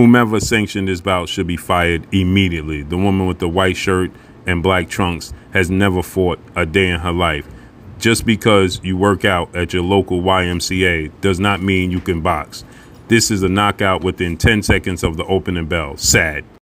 Whomever sanctioned this bout should be fired immediately. The woman with the white shirt and black trunks has never fought a day in her life. Just because you work out at your local YMCA does not mean you can box. This is a knockout within 10 seconds of the opening bell. Sad.